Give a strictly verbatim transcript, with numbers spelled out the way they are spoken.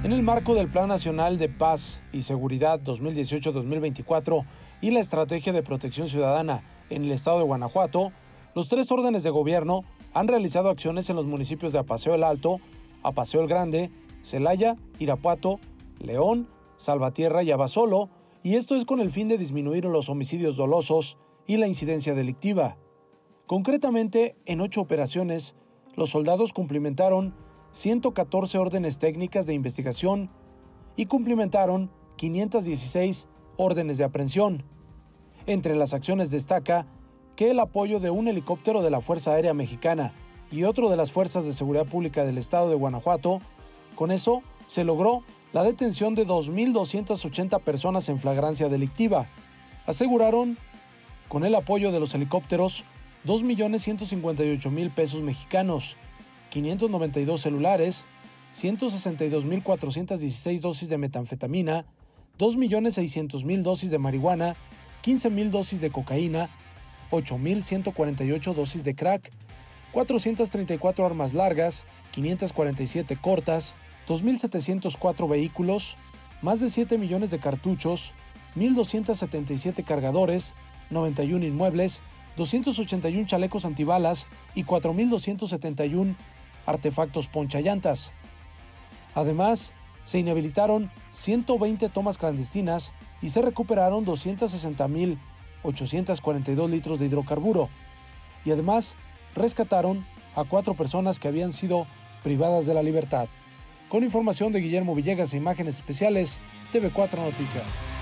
En el marco del Plan Nacional de Paz y Seguridad dos mil dieciocho a dos mil veinticuatro y la Estrategia de Protección Ciudadana en el estado de Guanajuato, los tres órdenes de gobierno han realizado acciones en los municipios de Apaseo el Alto, Apaseo el Grande, Celaya, Irapuato, León, Salvatierra y Abasolo, y esto es con el fin de disminuir los homicidios dolosos y la incidencia delictiva. Concretamente, en ocho operaciones, los soldados cumplimentaron ciento catorce órdenes técnicas de investigación y cumplimentaron quinientas dieciséis órdenes de aprehensión. Entre las acciones destaca que el apoyo de un helicóptero de la Fuerza Aérea Mexicana y otro de las Fuerzas de Seguridad Pública del estado de Guanajuato, con eso se logró la detención de dos mil doscientas ochenta personas en flagrancia delictiva. Aseguraron, con el apoyo de los helicópteros, dos millones ciento cincuenta y ocho mil pesos mexicanos, quinientos noventa y dos celulares, ciento sesenta y dos mil cuatrocientas dieciséis dosis de metanfetamina, dos millones seiscientas mil dosis de marihuana, quince mil dosis de cocaína, ocho mil ciento cuarenta y ocho dosis de crack, cuatrocientas treinta y cuatro armas largas, quinientas cuarenta y siete cortas, dos mil setecientos cuatro vehículos, más de siete millones de cartuchos, mil doscientos setenta y siete cargadores, noventa y uno inmuebles, doscientos ochenta y uno chalecos antibalas y cuatro mil doscientos setenta y uno artefactos ponchallantas. Además, se inhabilitaron ciento veinte tomas clandestinas y se recuperaron doscientos sesenta mil ochocientos cuarenta y dos litros de hidrocarburo. Y además, rescataron a cuatro personas que habían sido privadas de la libertad. Con información de Guillermo Villegas e imágenes especiales, T V cuatro Noticias.